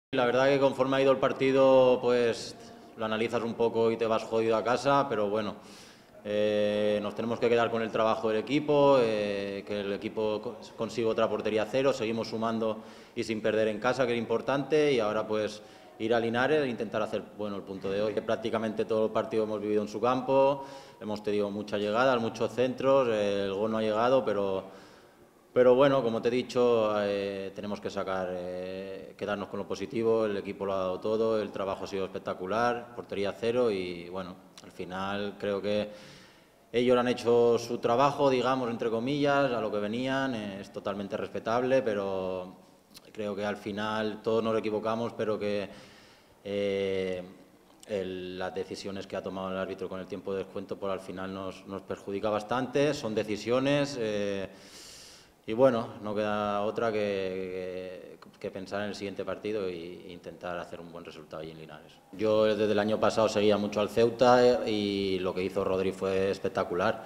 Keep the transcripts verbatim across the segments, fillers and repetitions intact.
La verdad que conforme ha ido el partido, pues lo analizas un poco y te vas jodido a casa, pero bueno, eh, nos tenemos que quedar con el trabajo del equipo, eh, que el equipo consiga otra portería cero, seguimos sumando y sin perder en casa, que era importante, y ahora pues ir a Linares e intentar hacer bueno el punto de hoy. Prácticamente todo el partido hemos vivido en su campo, hemos tenido muchas llegadas, muchos centros, eh, el gol no ha llegado, pero... Pero bueno, como te he dicho, eh, tenemos que sacar, eh, quedarnos con lo positivo, el equipo lo ha dado todo, el trabajo ha sido espectacular, portería cero y bueno, al final creo que ellos han hecho su trabajo, digamos, entre comillas, a lo que venían, eh, es totalmente respetable, pero creo que al final todos nos equivocamos, pero que eh, el, las decisiones que ha tomado el árbitro con el tiempo de descuento, pues al final nos, nos perjudica bastante, son decisiones... Eh, Y bueno, no queda otra que, que, que pensar en el siguiente partido e intentar hacer un buen resultado allí en Linares. Yo desde el año pasado seguía mucho al Ceuta y lo que hizo Rodri fue espectacular.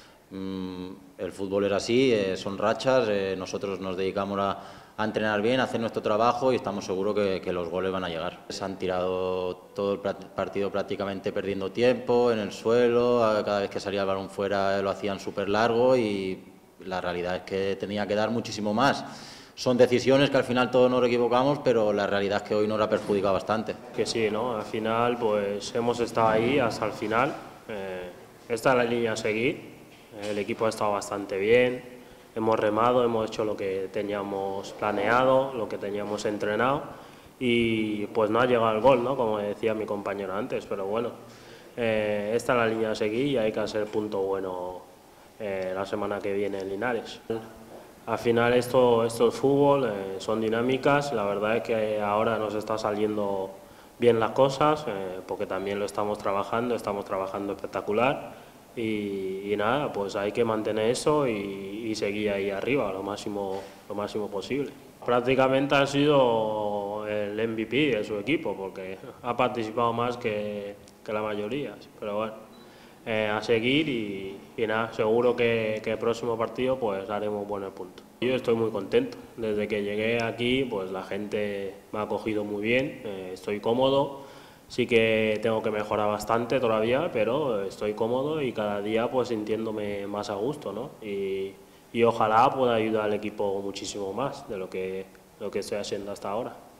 El fútbol es así, eh, son rachas, eh, nosotros nos dedicamos a, a entrenar bien, a hacer nuestro trabajo y estamos seguros que, que los goles van a llegar. Se han tirado todo el partido prácticamente perdiendo tiempo en el suelo, cada vez que salía el balón fuera lo hacían súper largo y la realidad es que tenía que dar muchísimo más. Son decisiones que al final todos nos equivocamos, pero la realidad es que hoy nos ha perjudicado bastante. Que sí, ¿no? Al final pues hemos estado ahí hasta el final. Eh, esta es la línea a seguir. El equipo ha estado bastante bien. Hemos remado, hemos hecho lo que teníamos planeado, lo que teníamos entrenado y pues no ha llegado el gol, ¿no? Como decía mi compañero antes, pero bueno, eh, esta es la línea a seguir y hay que hacer punto bueno Eh, la semana que viene en Linares. Al final esto, esto es fútbol, eh, son dinámicas, la verdad es que ahora nos está saliendo bien las cosas, eh, porque también lo estamos trabajando, estamos trabajando espectacular y, y nada, pues hay que mantener eso y, y seguir ahí arriba lo máximo, lo máximo posible. Prácticamente ha sido el M V P de su equipo, porque ha participado más que, que la mayoría, pero bueno. Eh, a seguir y, y nada, seguro que, que el próximo partido pues haremos buenos puntos. Yo estoy muy contento, desde que llegué aquí pues la gente me ha acogido muy bien, eh, estoy cómodo, sí que tengo que mejorar bastante todavía, pero estoy cómodo y cada día pues sintiéndome más a gusto, ¿no? Y, y ojalá pueda ayudar al equipo muchísimo más de lo que, lo que estoy haciendo hasta ahora.